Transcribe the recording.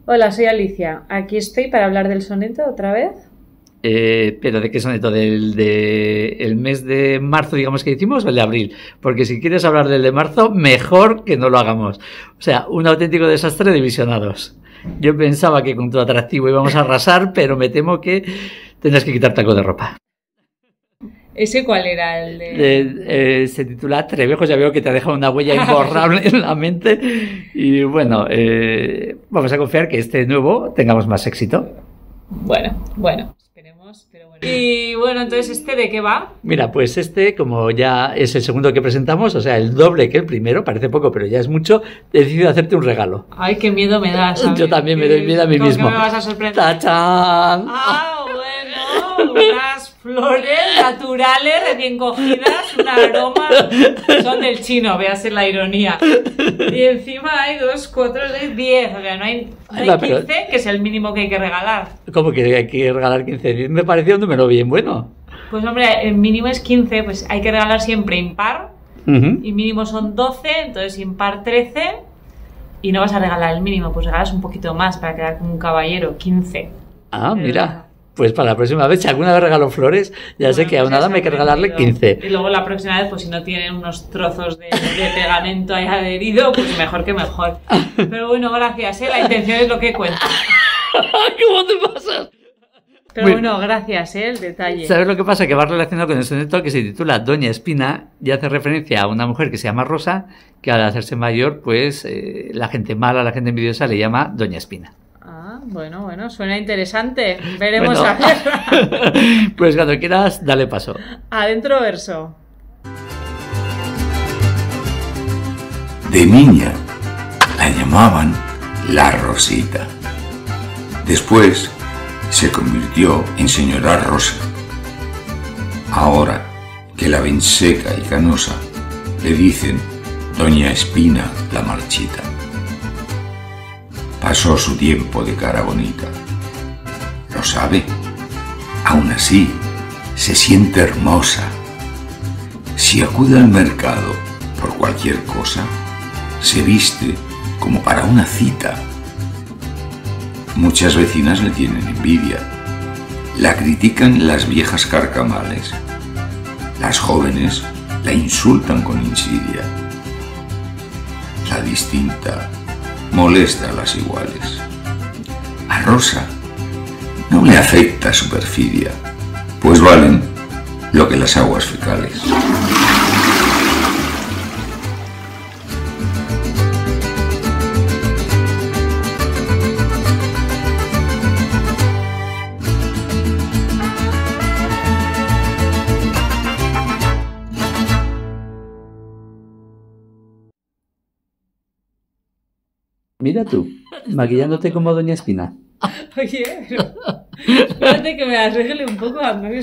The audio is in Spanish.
Hola, soy Alicia. Aquí estoy para hablar del soneto otra vez. ¿Pero de qué soneto? ¿Del de el mes de marzo, digamos, que hicimos, o el de abril? Porque si quieres hablar del de marzo, mejor que no lo hagamos. O sea, un auténtico desastre de visionados. Yo pensaba que con tu atractivo íbamos a arrasar, pero me temo que tendrás que quitarte algo de ropa. ¿Ese cuál era? El de... Se titula Trevejos, ya veo que te ha dejado una huella imborrable en la mente. Y bueno, vamos a confiar que este nuevo tengamos más éxito. Bueno, esperemos, pero bueno. Y bueno, entonces, ¿este de qué va? Mira, pues este, como ya es el segundo que presentamos, o sea, el doble que el primero, parece poco, pero ya es mucho, he decidido hacerte un regalo. Ay, qué miedo me das. ¿Sabes? Yo también me doy miedo a mí mismo. ¿Cómo me vas a sorprender? ¡Tachán! Ah, bueno, unas flores naturales recién cogidas, un aroma, son del chino, véase la ironía. Y encima hay 2, 4, 6, 10, o sea, no hay 15, que es el mínimo que hay que regalar. ¿Cómo que hay que regalar 15? 10 me pareció un número bien bueno. Pues hombre, el mínimo es 15, pues hay que regalar siempre impar, y mínimo son 12, entonces impar 13, y no vas a regalar el mínimo, pues regalas un poquito más para quedar como un caballero, 15. Ah, mira. Pues para la próxima vez, si alguna vez regalo flores, ya sé que a una dama hay que regalarle 15. Y luego la próxima vez, pues si no tienen unos trozos de pegamento ahí adherido, pues mejor que mejor. Pero bueno, gracias, la intención es lo que cuenta. ¿Cómo te pasas? Pero bueno, gracias, el detalle. ¿Sabes lo que pasa? Que va relacionado con el soneto que se titula Doña Espina y hace referencia a una mujer que se llama Rosa, que al hacerse mayor, pues la gente mala, la gente envidiosa le llama Doña Espina. Bueno, suena interesante. Veremos a ver. Pues cuando quieras, dale paso. Adentro verso. De niña la llamaban la Rosita. Después se convirtió en señora Rosa. Ahora que la ven seca y canosa, le dicen Doña Espina la Marchita. Pasó su tiempo de cara bonita. ¿Lo sabe? Aún así, se siente hermosa. Si acude al mercado por cualquier cosa, se viste como para una cita. Muchas vecinas le tienen envidia. La critican las viejas carcamales. Las jóvenes la insultan con insidia. La distinta molesta a las iguales. A Rosa no le afecta su perfidia, pues valen lo que las aguas fecales. Mira tú, maquillándote como Doña Espina. Oye, pero espérate que me arregle un poco.